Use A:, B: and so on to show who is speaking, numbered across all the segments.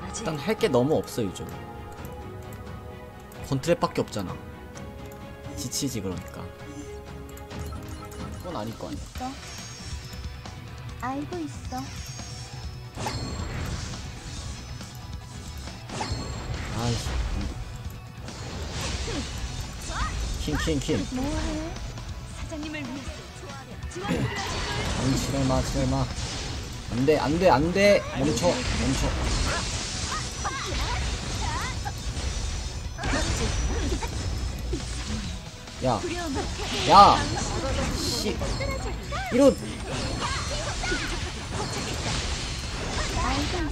A: 일단 할 게 너무 없어 요즘. 건트랩밖에 없잖아. 지치지 그러니까. 그건 아닐 거 아니야.
B: 있어. 알고 있어.
A: 아이씨. 킹.
B: 뭐해? 사장님을 위해서
A: 지랄마. 안돼. 멈춰. 야. 씨. 이런.
B: 알고 있어.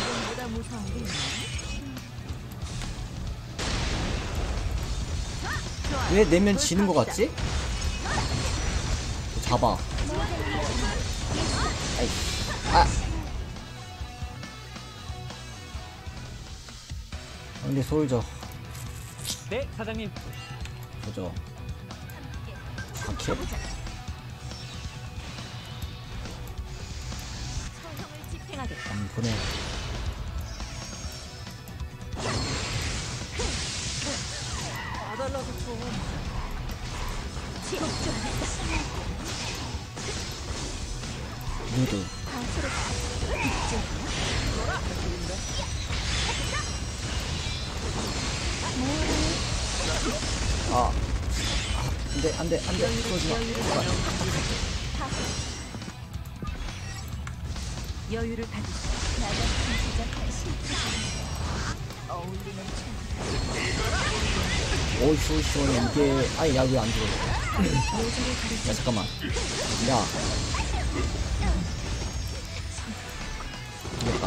A: 왜 내면 지는 거 같지? 잡아. 아이. 아. 근데 솔져.
C: 네, 사장님.
A: 보죠. 각해? 안 보내. 누드. 안돼. 쏘지마.
B: 여유를 가지고 나같은 제작할 실패. 어울리는
A: 오이 시원해. 이게 아니 야 왜 안 들어? 야 잠깐만. 야. 이겼다.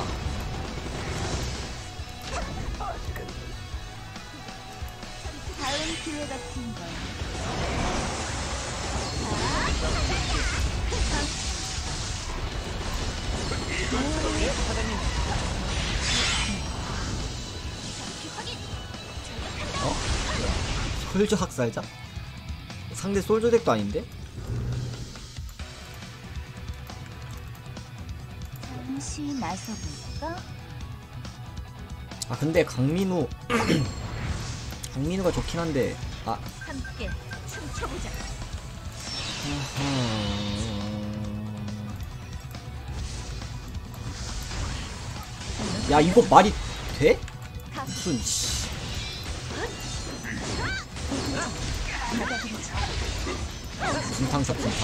B: 다음 기회 같은 걸.
A: 솔저 학살자? 상대 솔저 덱도 아닌데?
B: 잠시 나서볼까?
A: 아 근데 강민우가 좋긴 한데
B: 함께 춤춰보자.
A: 야 이거 말이 돼? 무슨 씨. 진탕.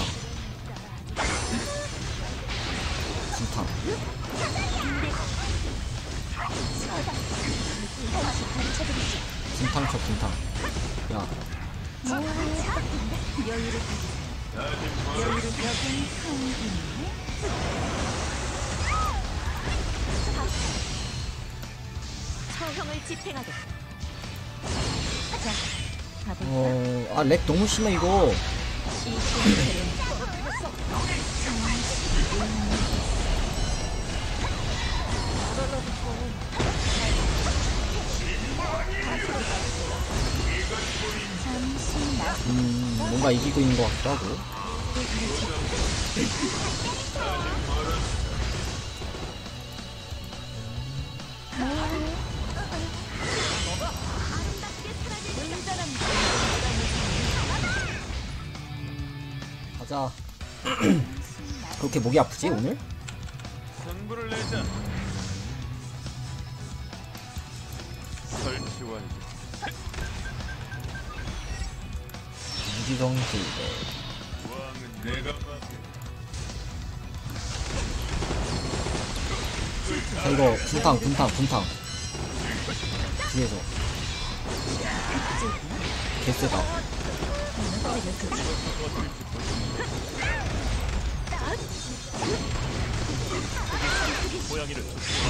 A: 진탕. 야.
B: 여유를 여긴 성기네. 처형을 집행하게. 자, 가볼까?
A: 렉 너무 심해 이거. 뭔가 이기고 있는 것 같기도 하고. 가자. 그렇게 목이 아프지 오늘?
D: 승부를 내자. 설치 완료.
A: 무지성
D: 왕은 내가 받게.
A: 자 이거 분탕 뒤에서 개쎄다.
D: 고양이를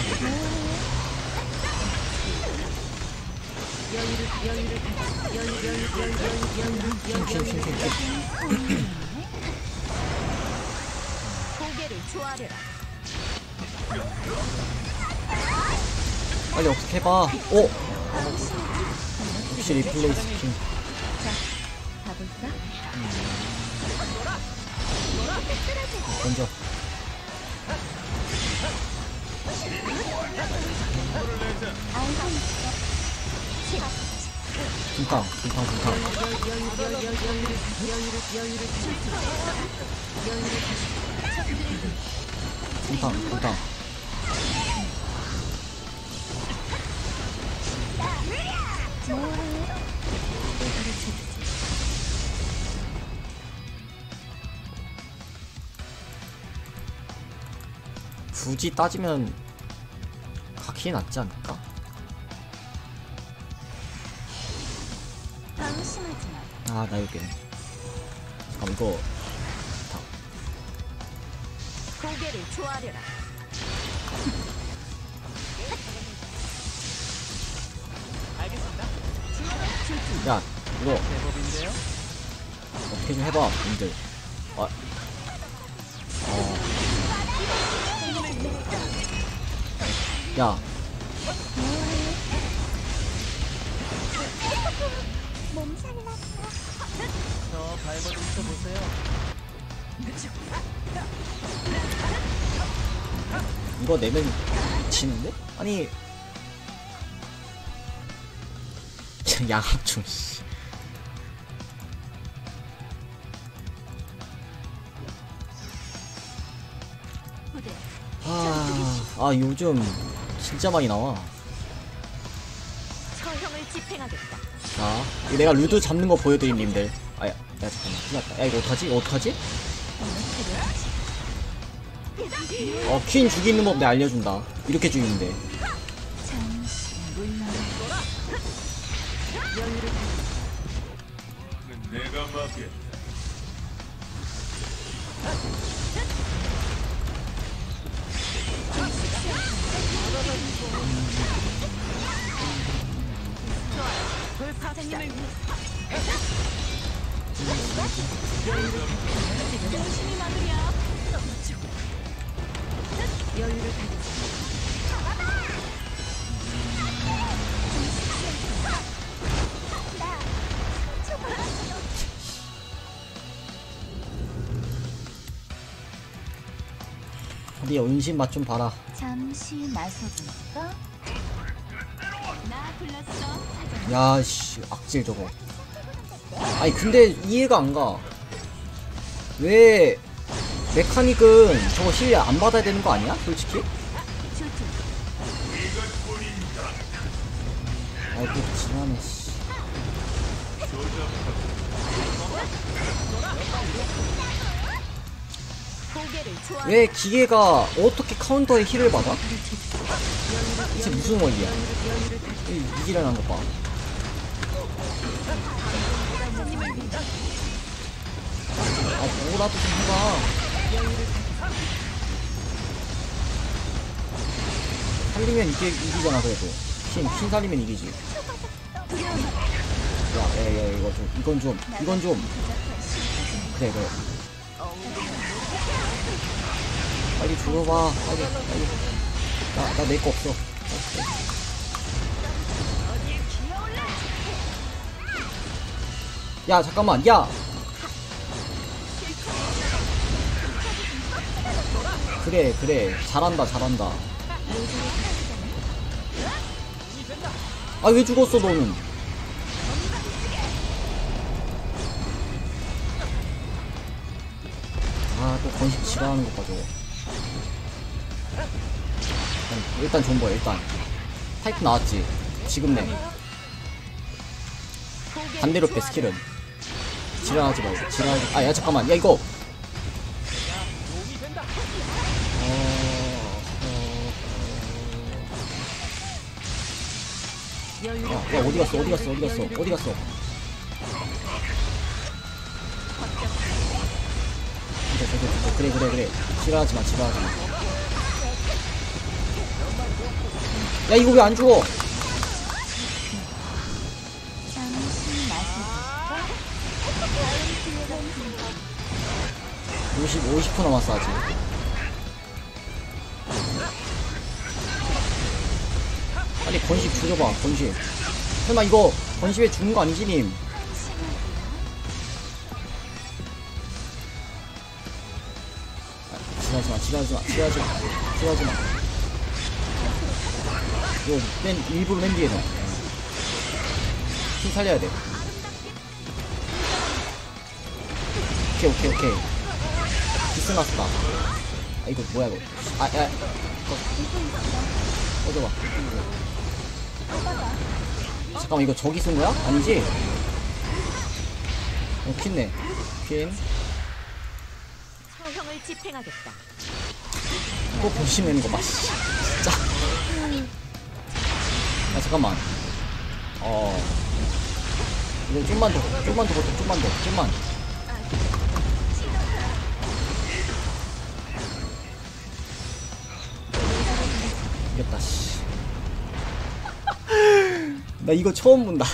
B: 고개를 조아려라.
A: 빨리 어떻게 해봐. 오! 역시 리플레이 스킨.
B: 가볼까?
A: 던져. 붕탕 붕탕 붕탕. 붕탕 붕탕. 굳이 따지면 가키에 낫지 않을까?
B: 방심하지 마.
A: 아, 나 여기. 잠깐 이거
B: 고개를 조아려라.
C: 알겠습니다.
A: 야, 이거
C: 제법인데요.
A: 어떻게 좀 해봐, 님들. 야,
C: 저 발버둥 쳐보세요.
A: 이거 내면 지는데? 아니, 양압 좀, 씨.
B: 부대.
A: 요즘 진짜 많이 나와.
B: 처형을 집행하겠다.
A: 자, 이거 내가 루드 잡는 거 보여드림, 님들. 야, 잠깐만. 큰일 났다. 야, 이거 어떡하지? 이거 어떡하지? 퀸 죽이는 법 내가 알려준다. 이렇게 죽이면 돼.
B: 잠시 물러나.
D: 내가 막겠다.
B: 돌파생님을 위해. 열심히 막으랴. 여유를 가져.
A: 네 은신 맛 좀 봐라.
B: 잠시 나서볼까? 나 불렀어.
A: 야, 씨, 악질 저거. 아니, 근데 이해가 안 가. 왜 메카닉은 저거 힐 안 받아야 되는 거 아니야? 솔직히? 아이고, 지난해, 씨.
B: 고개를 좋아.
A: 왜 기계가 어떻게 카운터에 힐을 받아? 대체 무슨 원리야? 이기려는 거 봐. 뭐라도 좀 해봐. 살리면 이기잖아, 그래도. 퀸 살리면 이기지. 야, 이건 좀. 그래. 빨리 죽어봐. 빨리. 나 내 거 없어. 야, 잠깐만, 야! 그래. 잘한다. 아, 왜 죽었어, 너는? 또 건식 지랄하는 것 봐, 저거. 일단 존버야, 일단. 타이프 나왔지? 지금 내. 반대로 빼, 스킬은. 지랄하지 말고, 야, 잠깐만. 야, 이거! 야, 어디 갔어? 그래. 지랄하지 마. 야, 이거 왜 안 죽어? 50% 남았어, 아직. 빨리 건식 조져봐, 건식. 설마 이거 건식에 죽는 거 아니지, 님? 지랄하지 마. 이거 일부러 맨 뒤에 넣어. 퀸 살려야 돼. 오케이. 기스 났다. 아, 이거 뭐야, 이거. 야. 꺼져봐. 잠깐만, 이거 저기 쓴 거야? 아니지? 퀸네. 퀸.
B: 처형을 집행하겠다.
A: 또 보시는 거 봐, 진짜. 야, 잠깐만. 이거 좀만 더. 이겼다, 씨. 나 이거 처음 본다.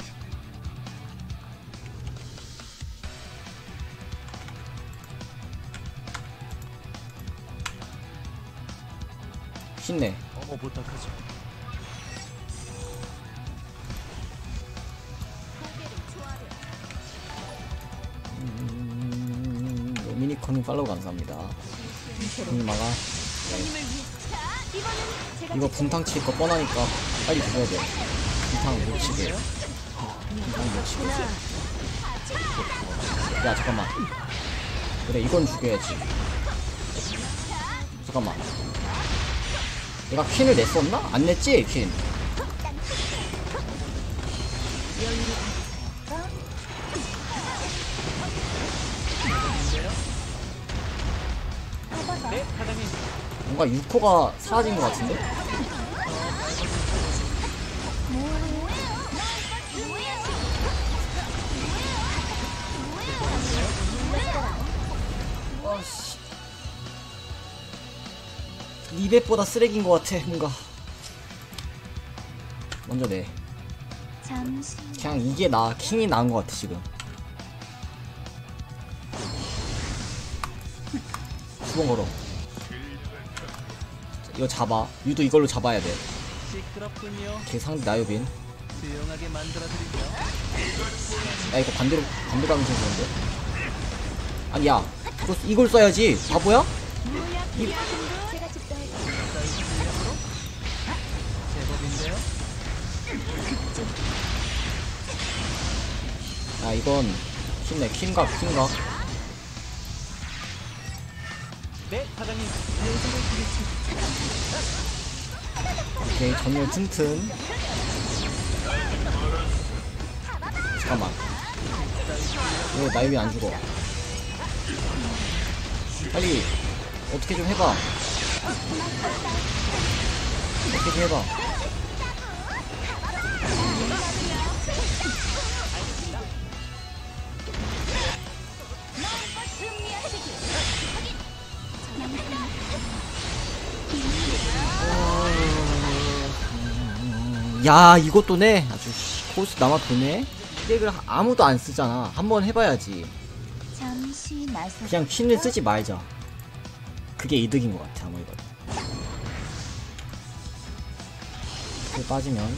A: 쉽네.
C: 어머 부탁하죠.
A: 미니커님 팔로우 감사합니다. 막아. 이거 분탕 칠 거 뻔하니까 빨리 죽여야 돼. 분탕 못 치게. 야, 잠깐만. 그래, 이건 죽여야지. 잠깐만. 내가 퀸을 냈었나? 안 냈지, 퀸.
C: 네, 사장님.
A: 뭔가 6호가 사라진 것 같은데? 아씨. 리벳보다 쓰레기인 것 같아, 뭔가. 먼저 내.
B: 잠시
A: 그냥 이게 킹이 나은 것 같아, 지금. 수봉 걸어. 이거 잡아. 유도 이걸로 잡아야 돼.
C: 시끄럽군요.
A: 걔 상대 나요빈.
C: 조용하게 만들어드리죠.
A: 야, 이거 반대로 가면 되는데. 아니, 야. 이걸 써야지. 바보야?
B: 제가 집도할게요.
C: 제법인데요.
A: 야, 이건 퀸네. 퀸각.
C: 네, 사장님.
A: 오케이, 전멸 튼튼. 잠깐만. 왜 나요빈 안 죽어? 빨리 어떻게 좀 해봐. 야, 이것도 네. 아주 코스 남아 도네. 덱을 아무도 안 쓰잖아. 한번 해봐야지.
B: 잠시 나서
A: 그냥 퀸을 쓰지 말자. 그게 이득인 것 같아, 아무리 봐도. 그 빠지면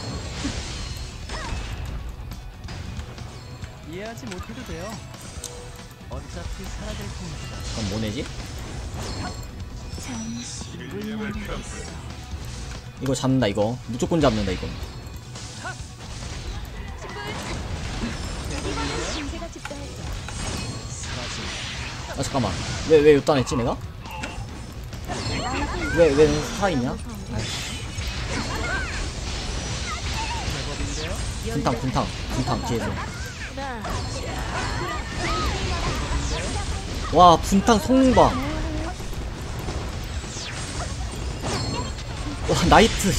C: 이해하지 못해도 돼요. 어차피 사라질 테니까.
A: 그럼 뭐 내지?
B: 잠시 물러나겠어.
A: 이거 잡는다. 이거 무조건 잡는다. 이거.
B: 제가 집도할게요.
A: 아, 잠깐만. 왜 요딴 했지 내가? 왜 살아있냐?
C: 제법인데요.
A: 분탕 뒤에서. 와, 분탕 성능봐. 와, 나이트.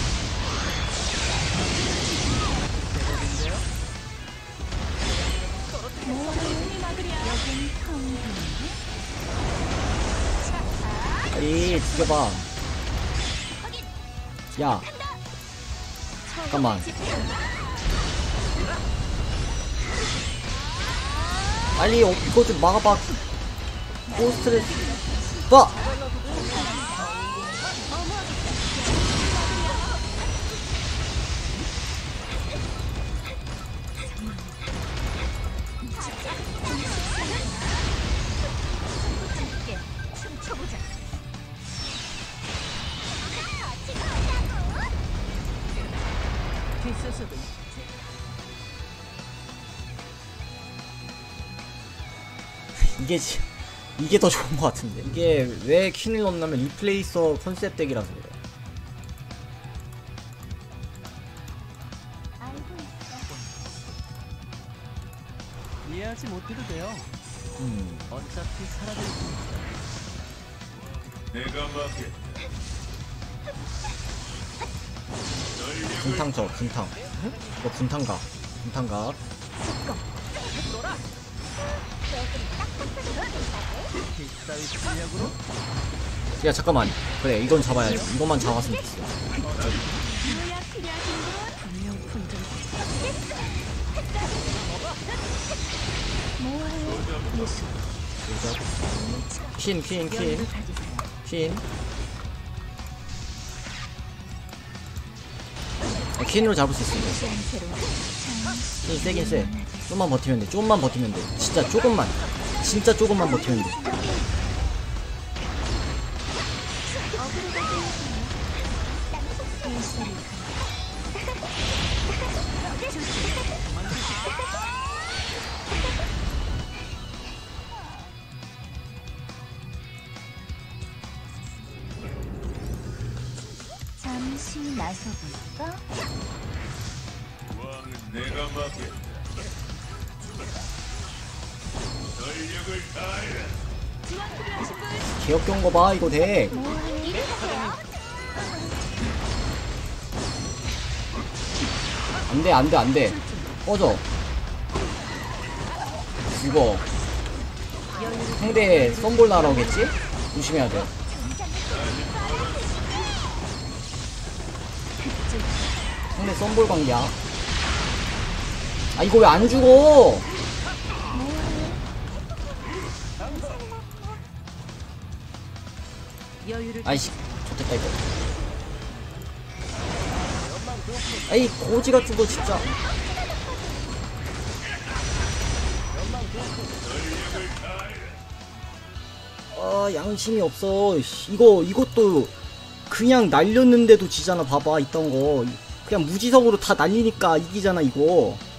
A: 빨리 죽여봐. 야, 잠깐만. 빨리 이거 좀 막아봐. 고스트를 봐. 이게 더 좋은 것 같은데. 이게 왜 퀸을 넣냐면 리플레이서 컨셉 덱이라서 그래.
B: 알고 있어.
C: 이해하지 못해도 돼요. 어차피 사라질 뿐이다.
D: 내가 막게.
A: 분탕 쳐, 분탕. 이거 분탕각. 분탕각.
C: 빗따위 실력으로
A: 야, 잠깐만. 그래, 이건 잡아야지. 이것만 잡았으면 됐어.
B: 무약 필요하신 분? 명품 좀. 뭐해? 예수.
A: 퀸, 퀸, 퀸.
B: 여유를 가지세요.
A: 퀸. 퀸으로 잡을 수 있습니다.
B: 시한테로
A: 퀸 세긴 세. 좀만 버티면 돼. 조금만 버티면 돼. 진짜 조금만. 진짜 조금만 버티면 돼.
B: 잠시 나서볼까?
D: 왕은 내가 막게. 전력을 다해.
B: 지원 필요하신 분?
A: 개역겨운 거 봐, 이거 덱.
B: 뭐해? 일을 하세요.
A: 안 돼, 안 돼, 안 돼. 꺼져. 죽어. 상대 썸볼 날아오겠지? 조심해야 돼. 상대 썸볼 관계야. 아, 이거 왜 안 죽어?
B: 여유를
A: 아이씨, 좋겠다, 이거. 아이, 고지 같은 거 진짜. 아, 양심이 없어. 씨, 이것도 그냥 날렸는데도 지잖아. 봐봐, 있던 거. 그냥 무지성으로 다 날리니까 이기잖아, 이거.